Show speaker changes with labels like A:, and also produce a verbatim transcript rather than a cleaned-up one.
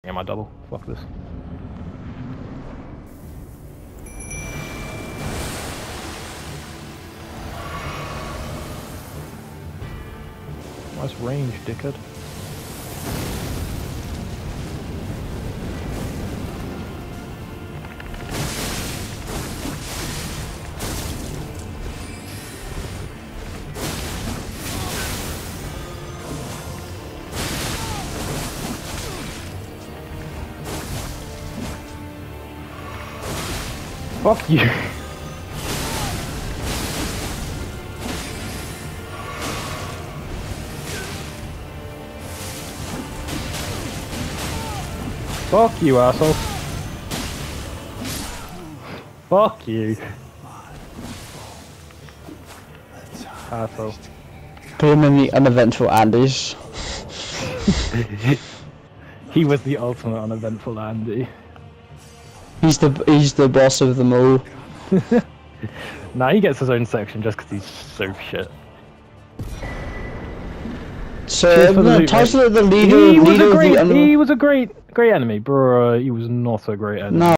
A: Yeah, my double. Fuck this. Nice range, dickhead. Fuck you! Fuck you, asshole! Fuck you! Asshole.
B: Put him in the uneventful Andes.
A: He was the ultimate uneventful Andy.
B: He's the he's the boss of them all.
A: Nah, he gets his own section just because he's so shit.
B: So no, Tyson, the leader,
A: he was
B: leader
A: a great,
B: of the
A: he was a great, great enemy, bro. He was not a great enemy.
B: No.